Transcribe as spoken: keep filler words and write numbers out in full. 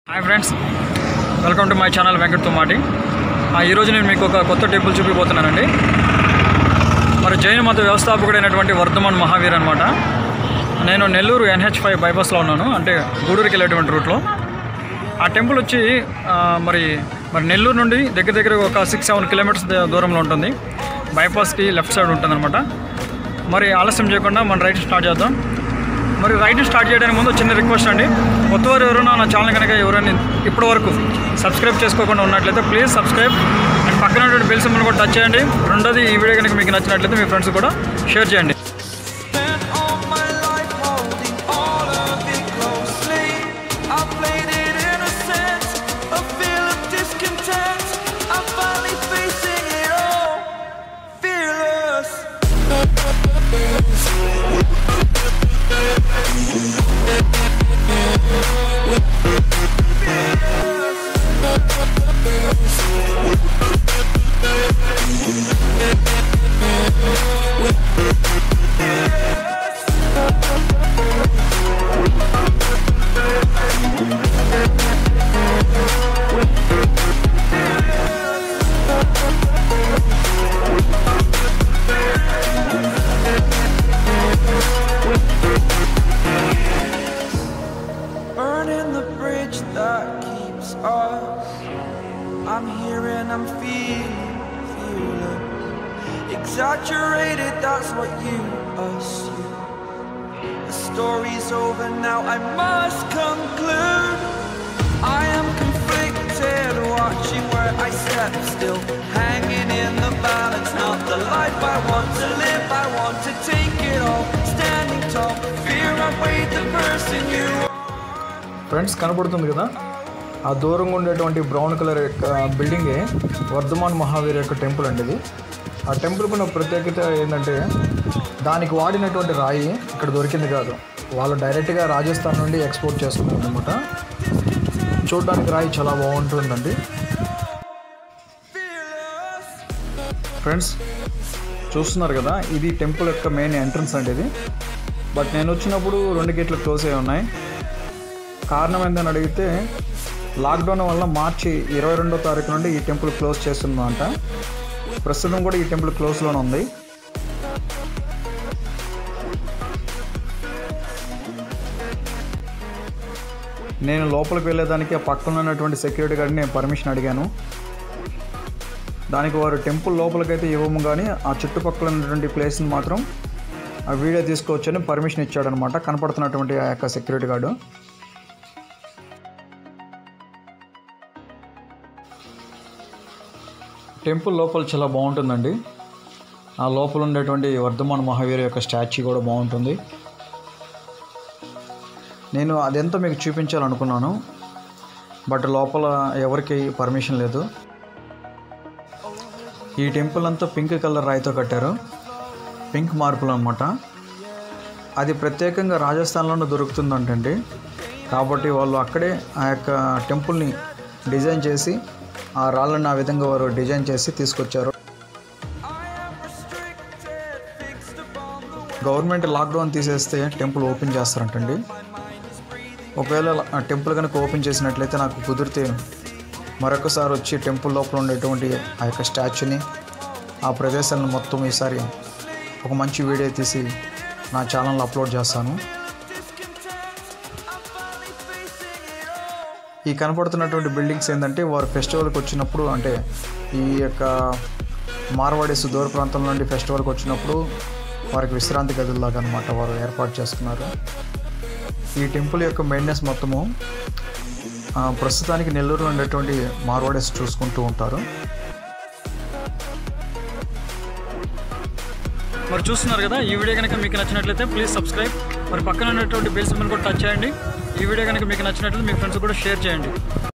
Hi friends, welcome to my channel Venkat Tummati. ఈరోజు నేను మీకు ఒక కొత్త టెంపుల్ చూపిపోతున్నానండి. మరి జైన మత వ్యవస్థాపకుడైనటువంటి వర్ధమాన్ మహావీర్ అనమాట. నేను నెల్లూరు ఎన్హెచ్ ఫైవ్ బైపాస్లో ఉన్నాను, అంటే గూడూరుకి వెళ్ళేటువంటి రూట్లో. ఆ టెంపుల్ వచ్చి మరి మరి నెల్లూరు నుండి దగ్గర దగ్గర ఒక సిక్స్ సెవెన్ కిలోమీటర్స్ దూరంలో ఉంటుంది. బైపాస్కి లెఫ్ట్ సైడ్ ఉంటుంది అనమాట. మరి ఆలస్యం చేయకుండా మనం రైడ్ స్టార్ట్ చేద్దాం. మరి రైడ్ స్టార్ట్ చేయడానికి ముందు చిన్న రిక్వెస్ట్ అండి, కొత్తవారు ఎవరైనా నా ఛానల్ కనుక ఎవరైనా ఇప్పటి వరకు సబ్స్క్రైబ్ చేసుకోకుండా ఉన్నట్లయితే ప్లీజ్ సబ్స్క్రైబ్ అండ్ పక్కన బెల్ సింబల్ కూడా టచ్ చేయండి. రెండోది, ఈ వీడియో కనుక మీకు నచ్చినట్లయితే మీ ఫ్రెండ్స్ కూడా షేర్ చేయండి. I'm here and I'm feeling, feeling exaggerated, that's what you assume. The story's over now, I must conclude. I am conflicted, watching where I step still, hanging in the balance, not the life I want to live. I want to take it all, standing tall, fear I weighed the person you are. Friends, కనబడుతుంది కదా, ఆ దూరంగా ఉండేటువంటి brown colour యొక్క బిల్డింగే వర్ధమాన్ మహావీర్ యొక్క temple అండి. ఇది ఆ టెంపుల్కి ఉన్న ప్రత్యేకత ఏంటంటే, దానికి వాడినటువంటి రాయి ఇక్కడ దొరికింది కాదు, వాళ్ళు డైరెక్ట్గా రాజస్థాన్ నుండి ఎక్స్పోర్ట్ చేసుకున్నారు అనమాట. చూడడానికి రాయి చాలా బాగుంటుందండి. ఫ్రెండ్స్ చూస్తున్నారు కదా, ఇది టెంపుల్ యొక్క మెయిన్ ఎంట్రన్స్ అండి ఇది. బట్ నేను వచ్చినప్పుడు రెండు గేట్లు క్లోజ్ అయి ఉన్నాయి. కారణం ఏంటని అడిగితే, లాక్డౌన్ వల్ల మార్చి ఇరవై రెండో తారీఖు నుండి ఈ టెంపుల్ క్లోజ్ చేస్తుందంట. ప్రస్తుతం కూడా ఈ టెంపుల్ క్లోజ్లోనే ఉంది. నేను లోపలికి వెళ్ళేదానికి ఆ పక్కన ఉన్నటువంటి సెక్యూరిటీ గార్డ్ని నేను పర్మిషన్ అడిగాను. దానికి వారు టెంపుల్ లోపలికైతే ఇవ్వము, కానీ ఆ చుట్టుపక్కల ఉన్నటువంటి ప్లేస్ని మాత్రం ఆ వీడియో తీసుకోవచ్చని పర్మిషన్ ఇచ్చాడనమాట కనపడుతున్నటువంటి ఆ యొక్క సెక్యూరిటీ గార్డు. టెంపుల్ లోపల చాలా బాగుంటుందండి. ఆ లోపల ఉండేటువంటి వర్ధమాన్ మహావీర్ యొక్క స్టాచ్యూ కూడా బాగుంటుంది. నేను అదెంతో మీకు చూపించాలనుకున్నాను, బట్ లోపల ఎవరికి పర్మిషన్ లేదు. ఈ టెంపుల్ అంతా పింక్ కలర్ రాయితో కట్టారు, పింక్ మార్బుల్ అనమాట. అది ప్రత్యేకంగా రాజస్థాన్లోనే దొరుకుతుందంటండి. కాబట్టి వాళ్ళు అక్కడే ఆ యొక్క టెంపుల్ని డిజైన్ చేసి, ఆ రాళ్ళని ఆ విధంగా వారు డిజైన్ చేసి తీసుకొచ్చారు. గవర్నమెంట్ లాక్డౌన్ తీసేస్తే టెంపుల్ ఓపెన్ చేస్తారంటండి. ఒకవేళ ఆ టెంపుల్ కనుక ఓపెన్ చేసినట్లయితే నాకు కుదిరితే మరొకసారి వచ్చి టెంపుల్ లోపల ఉండేటువంటి ఆ యొక్క స్టాచ్యూని, ఆ ప్రదేశాలను మొత్తం ఈసారి ఒక మంచి వీడియో తీసి నా ఛానల్లో అప్లోడ్ చేస్తాను. ఈ కనపడుతున్నటువంటి బిల్డింగ్స్ ఏంటంటే, వారు ఫెస్టివల్కి వచ్చినప్పుడు, అంటే ఈ యొక్క మార్వాడీస్ దూర ప్రాంతం నుండి ఫెస్టివల్కి వచ్చినప్పుడు వారికి విశ్రాంతి గదుల్లాగా అనమాట వారు ఏర్పాటు చేసుకున్నారు. ఈ టెంపుల్ యొక్క మెయింటెనెన్స్ మొత్తము ప్రస్తుతానికి నెల్లూరులో ఉండేటువంటి మార్వాడీస్ చూసుకుంటూ ఉంటారు. మరి చూస్తున్నారు కదా, ఈ వీడియో కనుక మీకు నచ్చినట్లయితే ప్లీజ్ సబ్స్క్రైబ్, మరి పక్కన ఉన్నటువంటి బెల్ సింబల్ కూడా టచ్ చేయండి. ఈ వీడియో కనుక మీకు నచ్చినట్లయితే మీ ఫ్రెండ్స్ కూడా షేర్ చేయండి.